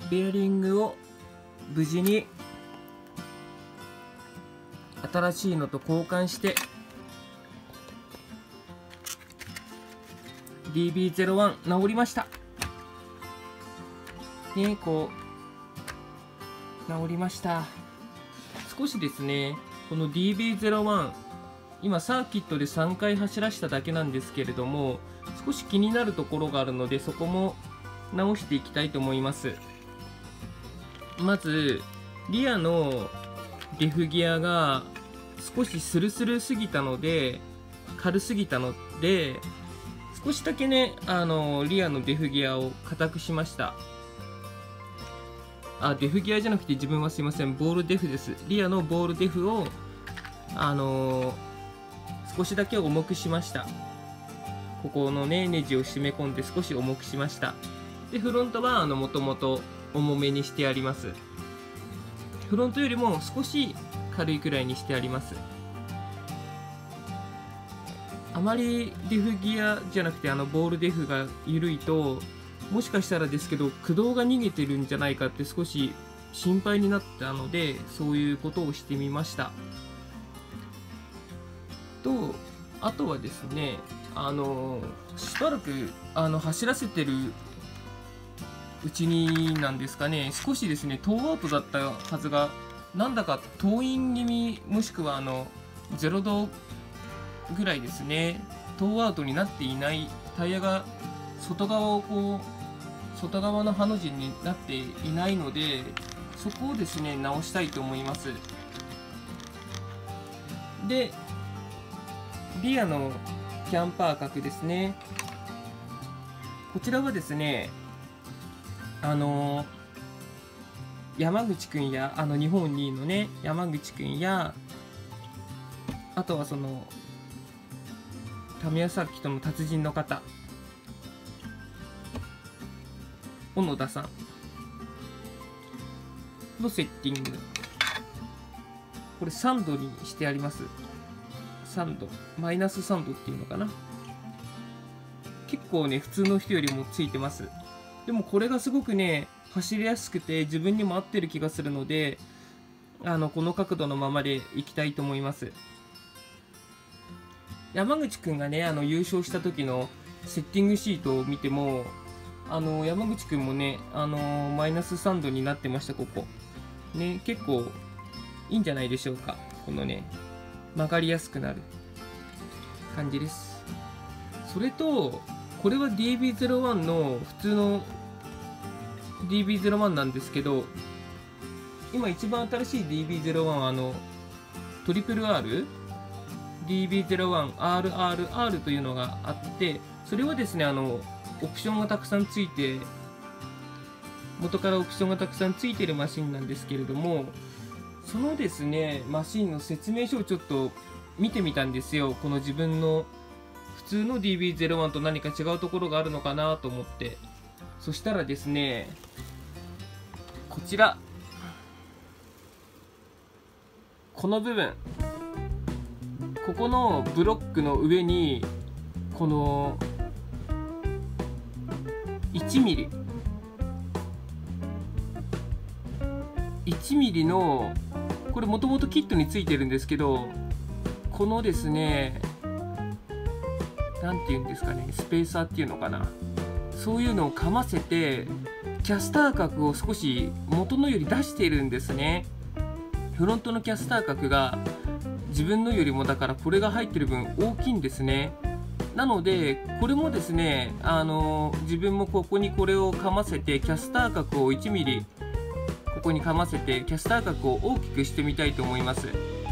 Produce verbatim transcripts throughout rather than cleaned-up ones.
ベアリングを無事に新しいのと交換して ディービーゼロワン 直りましたね。こう直りました。少しですね、この ディービーゼロワン 今サーキットでさんかい走らせただけなんですけれども、少し気になるところがあるので、そこも直していきたいと思います。まずリアのデフギアが少しスルスルすぎたので、軽すぎたので、少しだけね、あのリアのデフギアを硬くしました。あ、デフギアじゃなくて自分はすいません、ボールデフです。リアのボールデフをあのー、少しだけ重くしました。ここのね、ネジを締め込んで少し重くしました。で、フロントはあのもともと重めにしてあります。フロントよりも少し軽いくらいにしてあります。あまりデフギアじゃなくてあのボールデフが緩いと、もしかしたらですけど駆動が逃げてるんじゃないかって少し心配になったので、そういうことをしてみました。とあとはですね、あのしばらくあの走らせてるうちになんですかね、少しですねトーアウトだったはずが、なんだかトーイン気味、もしくはあのゼロどぐらいですね、トーアウトになっていない、タイヤが外側をこう外側のハの字になっていないので、そこをですね直したいと思います。でリアのキャンパー角ですね、こちらはですね、あの山口くんや、あの日本にいのね山口くんや、あとはその為サーキットの達人の方、小野田さんのセッティング、これさんどにしてあります。さんど、マイナスさんどっていうのかな。結構ね普通の人よりもついてます。でもこれがすごくね走りやすくて自分にも合ってる気がするので、あのこの角度のままでいきたいと思います。山口くんがねあの優勝した時のセッティングシートを見ても、あの山口くんもねあのマイナスさんどになってました。ここね結構いいんじゃないでしょうか。このね曲がりやすくなる感じです。それとこれは ディービーゼロワン の普通の ディービーゼロワン なんですけど、今一番新しい ディービーゼロワン はあのトリプル R、 ディービーゼロワンアールアールアール というのがあって、それはですねあのオプションがたくさんついて、元からオプションがたくさんついているマシンなんですけれども、そのですねマシンの説明書をちょっと見てみたんですよ。この自分の普通の ディービーゼロワン と何か違うところがあるのかなと思って、そしたらですね、こちらこの部分、ここのブロックの上にこのいちミリいちミリの、これもともとキットについてるんですけど、このですねなんていうんですかね、スペーサーっていうのかな、そういうのをかませてキャスター角を少し元のより出しているんですね。フロントのキャスター角が自分のよりもだからこれが入ってる分大きいんですね。なのでこれもですねあの自分もここにこれをかませてキャスター角をいちミリここにかませてキャスター角を大きくしてみたいと思います。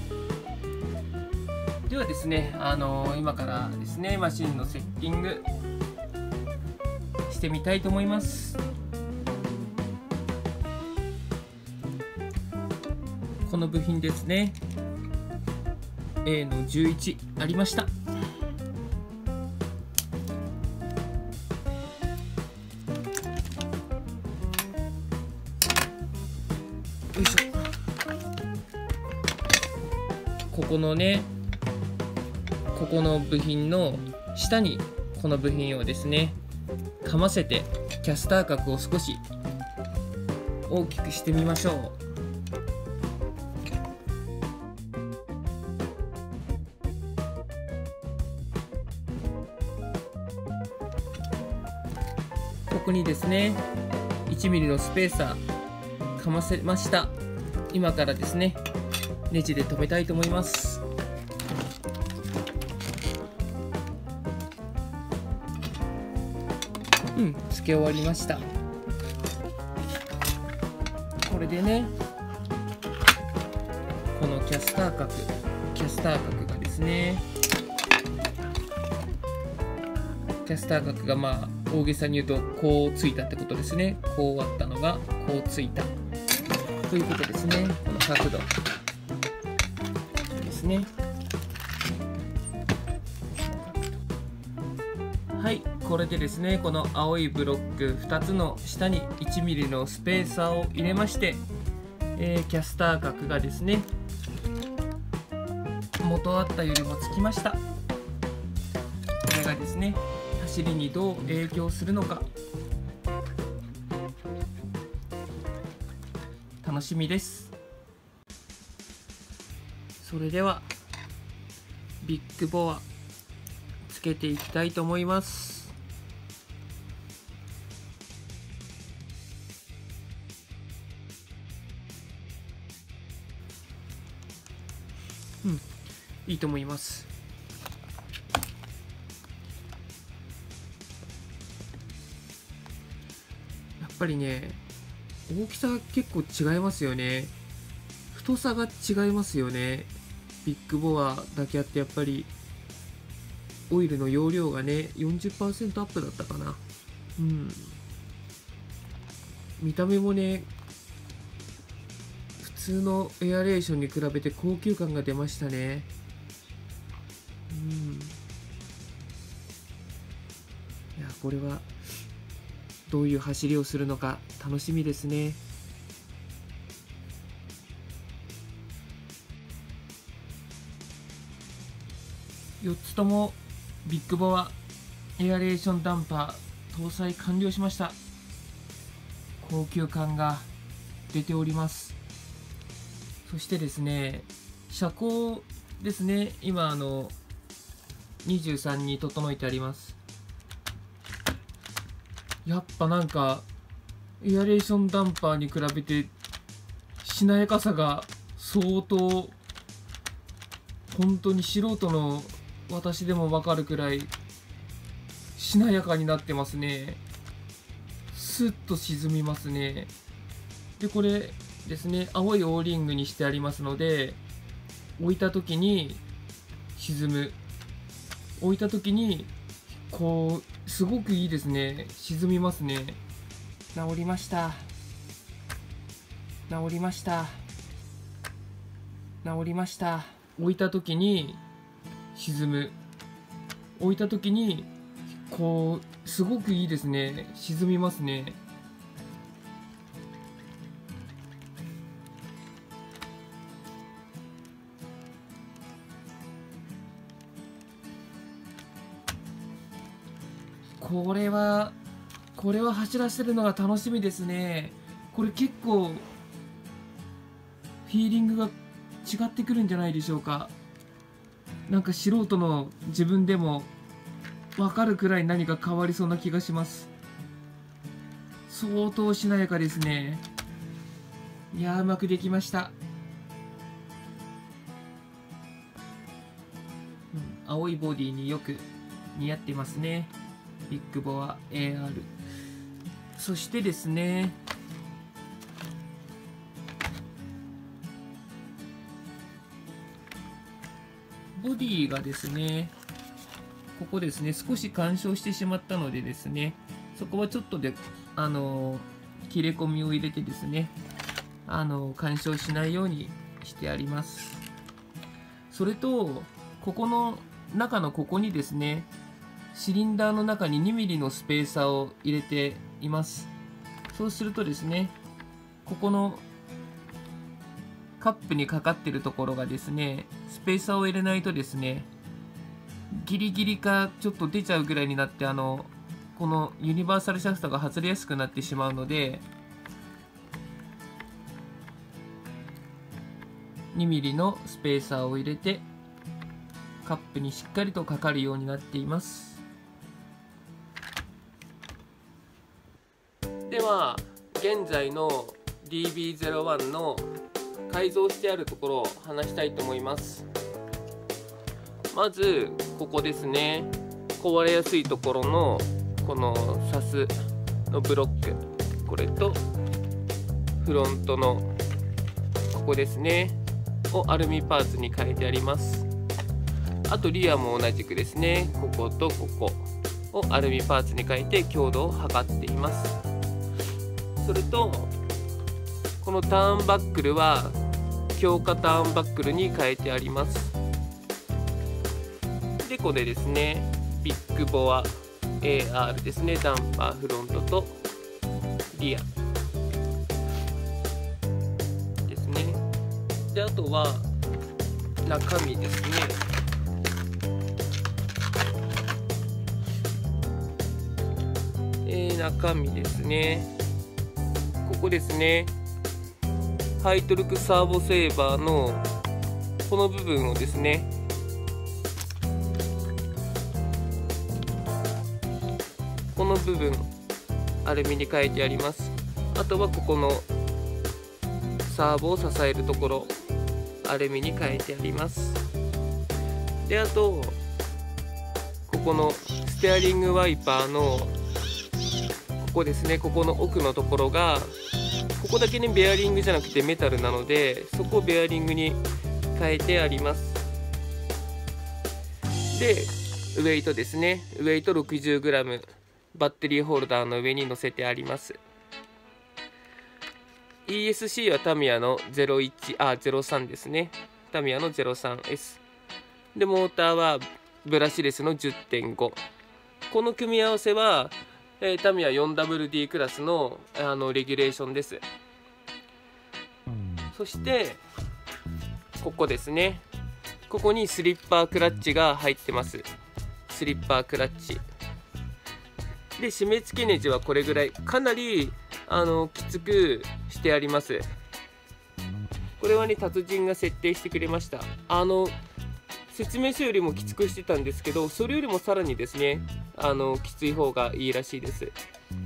ではですね、あの今からですねマシンのセッティングしてみたいと思います。この部品ですね、 エー のじゅういちありました。よいしょ。ここのねここの部品の下にこの部品をですねかませてキャスター角を少し大きくしてみましょう。ここにですね、いちミリのスペーサーかませました。今からですね、ネジで留めたいと思います。うん、付け終わりました。これでね、このキャスター角、キャスター角がですね、キャスター角がまあ大げさに言うとこうついたってことですね。こうあったのがこうついたということですね。この角度ですね。はい、これでですね、この青いブロックふたつの下にいちミリのスペーサーを入れまして、えー、キャスター角がですね、元あったよりもつきました。これがですね、走りにどう影響するのか楽しみです。それではビッグボアつけていきたいと思います。うん、いいと思います。やっぱりね、大きさが結構違いますよね。太さが違いますよね。ビッグボアだけあってやっぱりオイルの容量がね よんじゅっパーセント アップだったかな。うん、見た目もね、普通のエアレーションに比べて高級感が出ましたね。うん、いや、これはどういう走りをするのか楽しみですね。よっつともビッグボアエアレーションダンパー搭載完了しました。高級感が出ております。そしてですね、車高ですね、今あのにじゅうさんに整えてあります。やっぱなんかエアレーションダンパーに比べてしなやかさが相当、本当に素人の私でも分かるくらいしなやかになってますね。スッと沈みますね。でこれですね、青いオーリングにしてありますので、置いた時に沈む、置いた時にこうすごくいいですね。沈みますね。治りました治りました治りました置いた時に沈む、置いた時にこうすごくいいですね。沈みますね。これはこれは走らせるのが楽しみですね。これ結構フィーリングが違ってくるんじゃないでしょうか。なんか素人の自分でも分かるくらい何か変わりそうな気がします。相当しなやかですね。いやー、うまくできました。うん、青いボディによく似合ってますね。ビッグボア エーアール。 そしてですね、ボディがですね、ここですね、少し干渉してしまったのでですね、そこはちょっとであの切れ込みを入れてですね、あの干渉しないようにしてあります。それとここの中のここにですね、シリンダーの中ににミリのスペーサーを入れています。そうするとですね、ここのカップにかかってるところがですね、スペーサーを入れないとですね、ギリギリかちょっと出ちゃうぐらいになって、あのこのユニバーサルシャフトが外れやすくなってしまうので、 にミリのスペーサーを入れてカップにしっかりとかかるようになっています。では現在の ディービーゼロワン の改造してあるところを話したいと思います。まずここですね。壊れやすいところのこのサスのブロック、これとフロントのここですねをアルミパーツに変えてあります。あとリアも同じくですね、こことここをアルミパーツに変えて強度を測っています。それとこのターンバックルは強化ターンバックルに変えてあります。でこれですね、ビッグボア エーアール ですね、ダンパーフロントとリアですね。であとは中身ですね。えー、中身ですね。ここですね、ハイトルクサーボセーバーのこの部分をですね、この部分アルミに変えてあります。あとはここのサーボを支えるところアルミに変えてあります。であとここのステアリングワイパーのここですね、ここの奥のところがここだけねベアリングじゃなくてメタルなので、そこをベアリングに変えてあります。でウェイトですね、ウェイト ろくじゅうグラム バッテリーホルダーの上に乗せてあります。 イーエスシー はタミヤのゼロいちあゼロさんですね、タミヤの ゼロさんエス で、モーターはブラシレスの じゅってんご、 この組み合わせはえー、タミヤ フォーダブリューディー クラスの、あのレギュレーションです。そしてここですね、ここにスリッパークラッチが入ってます。スリッパークラッチで、締め付けネジはこれぐらい、かなりあのきつくしてあります。これはね達人が設定してくれました。あの説明書よりもきつくしてたんですけど、それよりもさらにですね、あのきつい方がいいらしいです。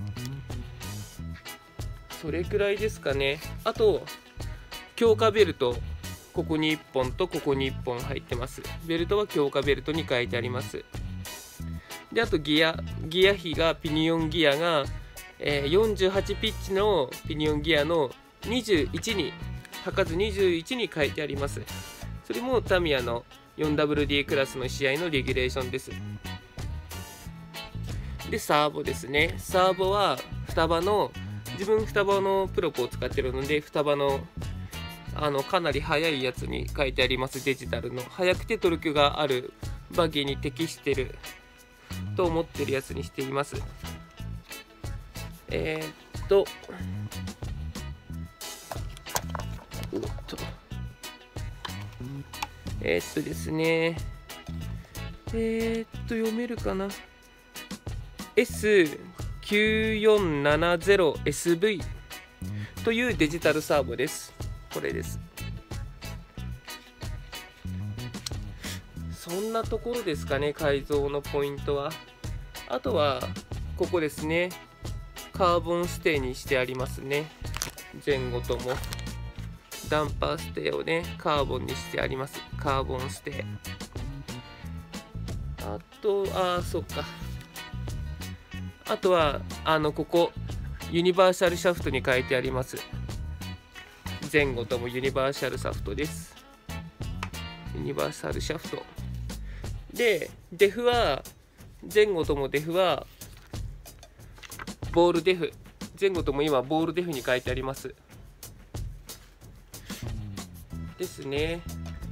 それくらいですかね。あと強化ベルト、ここにいっぽんとここにいっぽん入ってます。ベルトは強化ベルトに変えてあります。であとギアギア比がピニオンギアが、えー、よんじゅうはちピッチのピニオンギアのにじゅういちに履かずにじゅういちに変えてあります。それもタミヤの フォーダブリューディー クラスの試合のレギュレーションです。でサーボですね、サーボは双葉の、自分双葉のプロポを使ってるので、双葉のあのかなり速いやつに書いてあります。デジタルの速くてトルクがあるバギーに適してると思ってるやつにしています。えー、っとおっとえー、っとですねえー、っと読めるかな、 エスきゅうよんななゼロエスブイ というデジタルサーボです。これです。そんなところですかね、改造のポイントは。あとはここですね、カーボンステーにしてありますね。前後ともダンパーステーをねカーボンにしてあります。カーボンステー、あとあーそっかあとはあのここユニバーサルシャフトに変えてあります。前後ともユニバーサルシャフトです。ユニバーサルシャフトで、デフは前後ともデフはボールデフ、前後とも今ボールデフに変えてありますですね。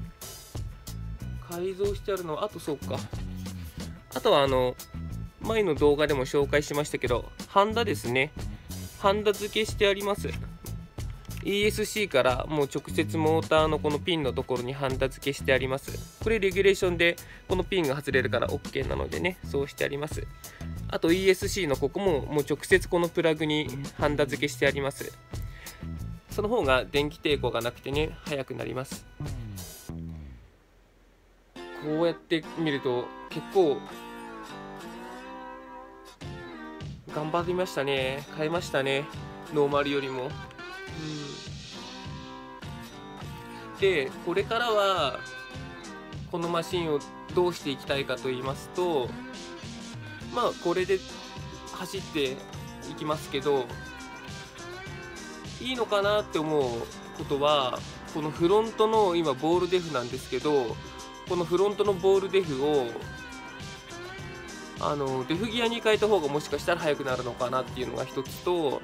改造してあるのはあとそうかあとはあの前の動画でも紹介しましたけど、ハンダですね、ハンダ付けしてあります。 イーエスシー からもう直接モーターのこのピンのところにハンダ付けしてあります。これレギュレーションでこのピンが外れるから OK なのでね、そうしてあります。あと イーエスシー のここももう直接このプラグにハンダ付けしてあります。 その方が電気抵抗がなくてね速くなります。こうやって見ると結構頑張りましたね。変えましたね、ノーマルよりも。うん、でこれからはこのマシンをどうしていきたいかと言いますと、まあこれで走っていきますけど、いいのかなって思うことは、このフロントの今ボールデフなんですけど、このフロントのボールデフをあのデフギアに変えた方がもしかしたら速くなるのかなっていうのが一つと、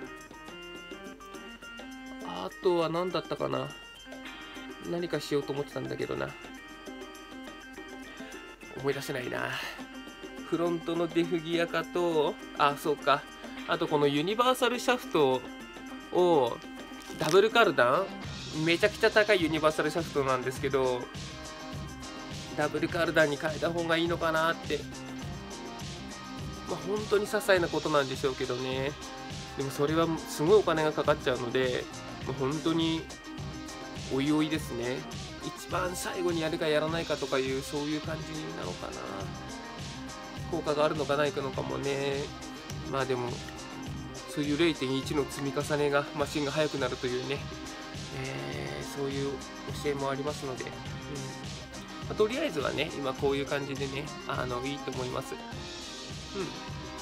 あとは何だったかな、何かしようと思ってたんだけどな、思い出せないな。フロントのデフギア化と、あ、そうか、あとこのユニバーサルシャフトをダブルカルダン、めちゃくちゃ高いユニバーサルシャフトなんですけど、ダブルカルダンに変えた方がいいのかなって。まあ本当に些細なことなんでしょうけどね。でもそれはすごいお金がかかっちゃうので、まあ、本当においおいですね。一番最後にやるかやらないかとかいう、そういう感じなのかな。効果があるのかないかのかもね。まあでもそういう れいてんいち の積み重ねがマシンが速くなるというね、えー、そういう教えもありますので、うん、まあ、とりあえずはね今こういう感じでね、あのいいと思います。うん、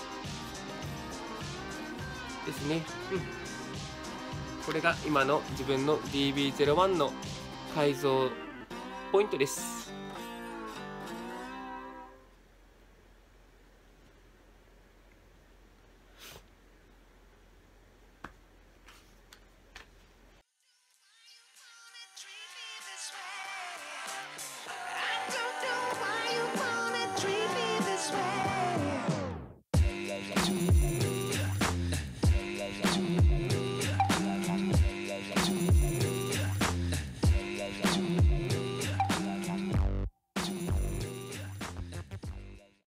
ですね。うん、これが今の自分の ディービーゼロワン の改造ポイントです。